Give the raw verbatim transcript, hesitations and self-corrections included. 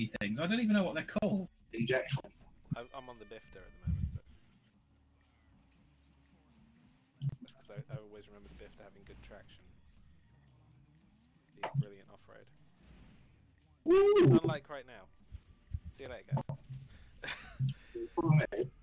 buggy things. I don't even know what they're called. Injection. I, I'm on the Bifter at the moment, but that's because I, I always remember the Bifter having good traction, being brilliant off-road. Unlike right now. See you later, guys. The problem is,